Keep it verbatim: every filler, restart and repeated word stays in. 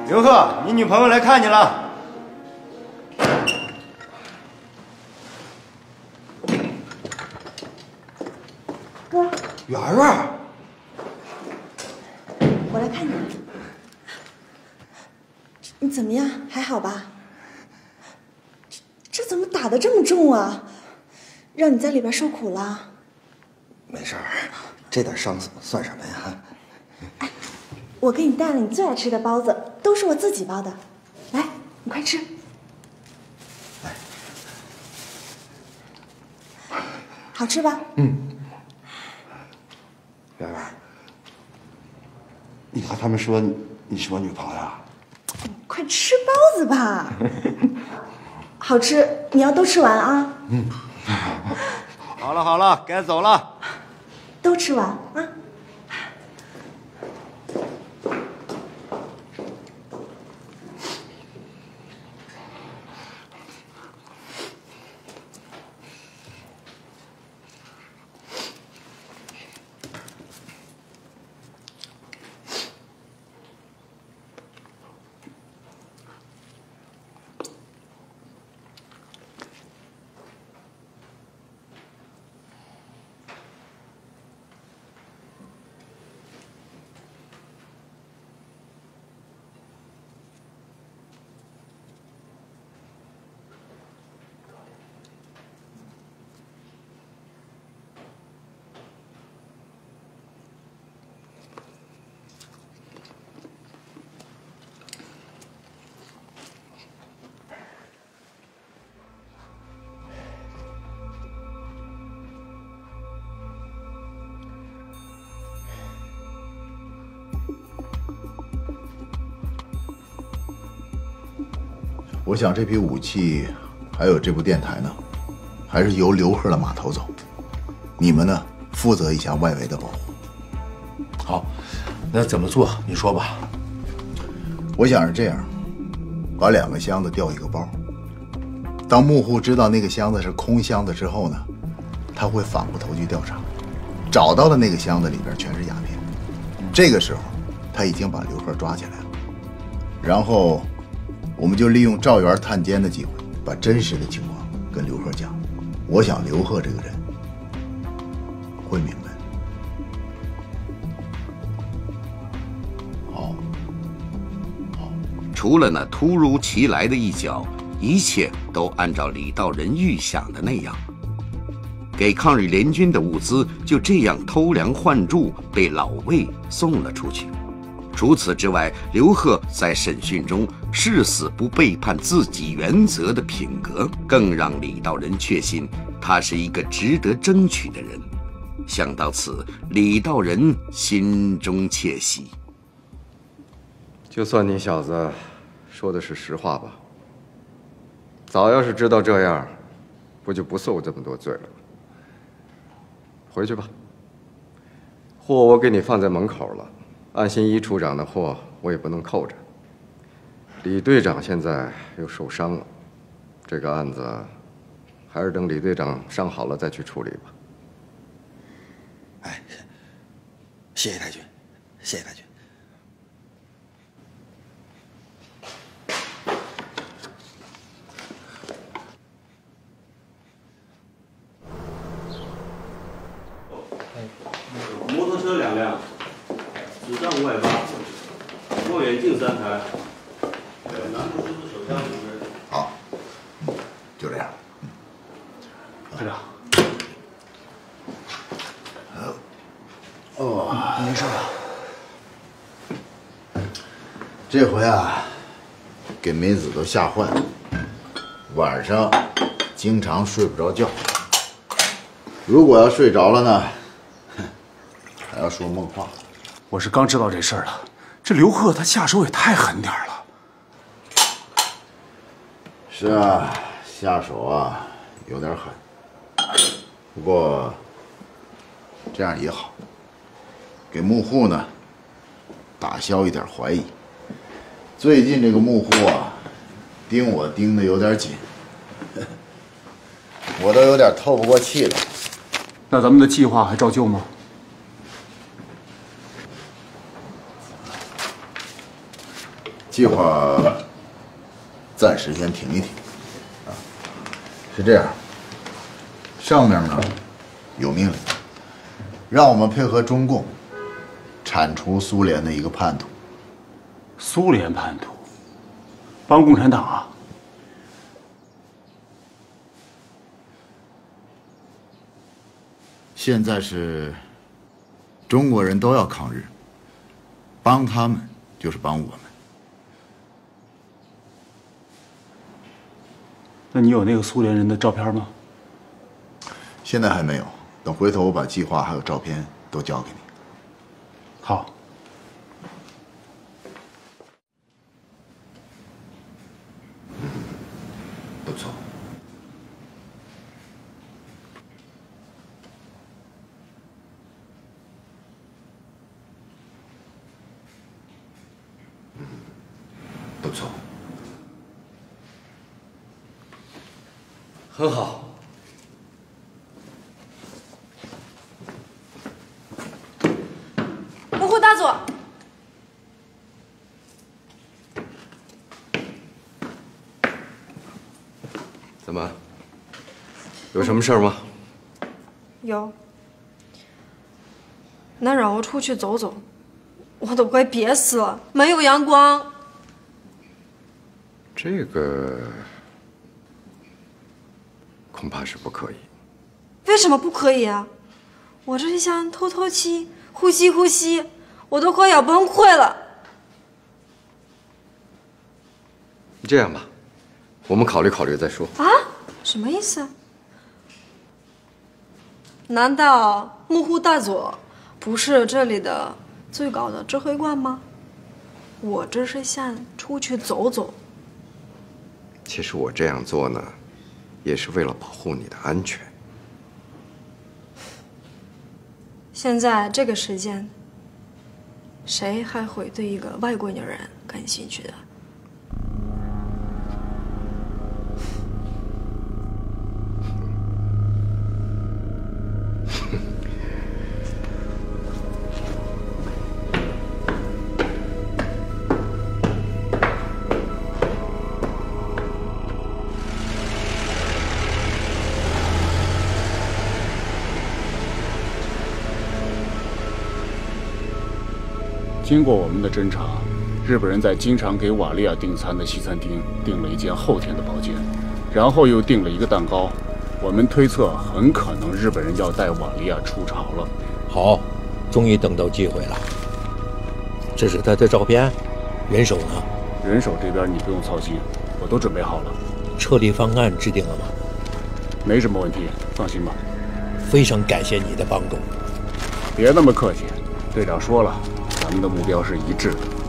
刘贺，你女朋友来看你了。 哥， 圆圆， 我来看你。你怎么样？还好吧？这这怎么打得这么重啊？让你在里边受苦了？ 没事儿，这点伤算什么呀？ 哎，我给你带了你最爱吃的包子，都是我自己包的。来，你快吃。 来， 好吃吧？ 嗯。圆圆，你和他们说你是我女朋友啊？ 快吃包子吧，好吃，你要都吃完啊。 嗯。好了好了，该走了。 都吃完啊。 我想这批武器，还有这部电台呢，还是由刘贺的码头走。你们呢，负责一下外围的保护。 好，那怎么做？你说吧。 我想是这样，把两个箱子调一个包。当幕户知道那个箱子是空箱子之后呢，他会反过头去调查，找到的那个箱子里边全是鸦片。这个时候，他已经把刘贺抓起来了，然后。我们就利用赵元探监的机会，把真实的情况跟刘贺讲。我想刘贺这个人会明白。 好， 好。除了那突如其来的一脚，一切都按照李道仁预想的那样。给抗日联军的物资就这样偷梁换柱，被老魏送了出去。除此之外，刘贺在审讯中誓死不背叛自己原则的品格，更让李道仁确信他是一个值得争取的人。想到此，李道仁心中窃喜。 就算你小子说的是实话吧，早要是知道这样，不就不受这么多罪了？回去吧，货我给你放在门口了。安新一处长的货我也不能扣着，李队长现在又受伤了，这个案子还是等李队长伤好了再去处理吧。 哎，谢谢太君，谢谢太君。 摩托车两辆。子弹五百八，望远镜三台，还有南部叔叔手枪五支。 好，嗯，就这样。 队长。 哦， 没事吧？ 这回啊，给梅子都吓坏了，晚上经常睡不着觉。如果要睡着了呢，还要说梦话。 我是刚知道这事儿了，这刘贺他下手也太狠点了。 是啊，下手啊有点狠，不过这样也好，给幕户呢打消一点怀疑。最近这个幕户啊，盯我盯得有点紧，我都有点透不过气了。 那咱们的计划还照旧吗？ 计划暂时先停一停。啊，是这样，上面呢有命令，让我们配合中共铲除苏联的一个叛徒。 苏联叛徒，帮共产党啊？ 现在是中国人都要抗日，帮他们就是帮我们。 那你有那个苏联人的照片吗？ 现在还没有，等回头我把计划还有照片都交给你。 好。 不错。嗯，不错。 很好。 幕后大佐， 怎么？有什么事儿吗？ 有。能让我出去走走，我都快憋死了，没有阳光。 这个恐怕是不可以。 为什么不可以啊？我这里想透透气，呼吸呼吸，我都快要崩溃了。 这样吧，我们考虑考虑再说。 啊？什么意思？难道幕后大佐不是这里的最高的指挥官吗？我只是想出去走走。 其实我这样做呢，也是为了保护你的安全。 现在这个时间，谁还会对一个外国女人感兴趣的？ 经过我们的侦查，日本人在经常给瓦利亚订餐的西餐厅订了一间后天的包间，然后又订了一个蛋糕。我们推测，很可能日本人要带瓦利亚出朝了。 好，终于等到机会了。这是他的照片，人手呢？ 人手这边你不用操心，我都准备好了。 撤离方案制定了吗？ 没什么问题，放心吧。 非常感谢你的帮助。 别那么客气，队长说了。咱们的目标是一致的。